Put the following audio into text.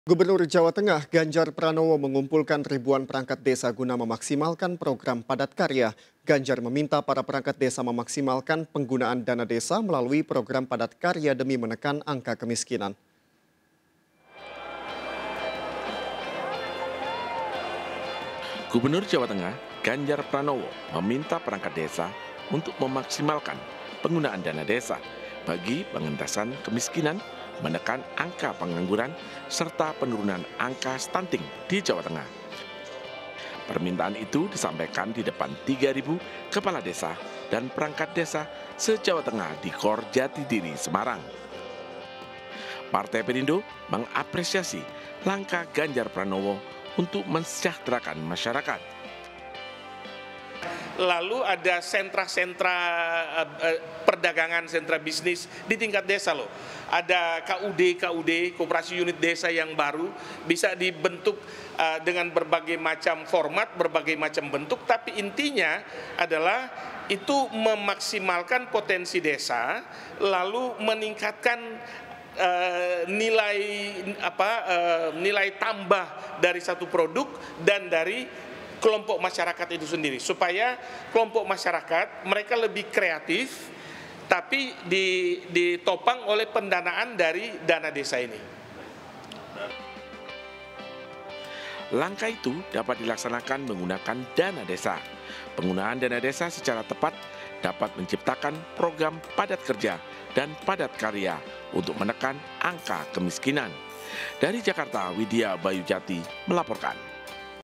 Gubernur Jawa Tengah Ganjar Pranowo mengumpulkan ribuan perangkat desa guna memaksimalkan program padat karya. Ganjar meminta para perangkat desa memaksimalkan penggunaan dana desa melalui program padat karya demi menekan angka kemiskinan. Gubernur Jawa Tengah Ganjar Pranowo meminta perangkat desa untuk memaksimalkan penggunaan dana desa bagi pengentasan kemiskinan, menekan angka pengangguran, serta penurunan angka stunting di Jawa Tengah. Permintaan itu disampaikan di depan 3.000 kepala desa dan perangkat desa se-Jawa Tengah di Gor Jatidiri, Semarang. Partai Perindo mengapresiasi langkah Ganjar Pranowo untuk mensejahterakan masyarakat. Lalu ada sentra-sentra perdagangan, sentra bisnis di tingkat desa loh. Ada KUD, koperasi unit desa yang baru, bisa dibentuk dengan berbagai macam format, berbagai macam bentuk, tapi intinya adalah itu memaksimalkan potensi desa, lalu meningkatkan nilai tambah dari satu produk dan dari kelompok masyarakat itu sendiri, supaya kelompok masyarakat mereka lebih kreatif tapi ditopang oleh pendanaan dari dana desa ini. Langkah itu dapat dilaksanakan menggunakan dana desa. Penggunaan dana desa secara tepat dapat menciptakan program padat kerja dan padat karya untuk menekan angka kemiskinan. Dari Jakarta, Widya Bayujati melaporkan.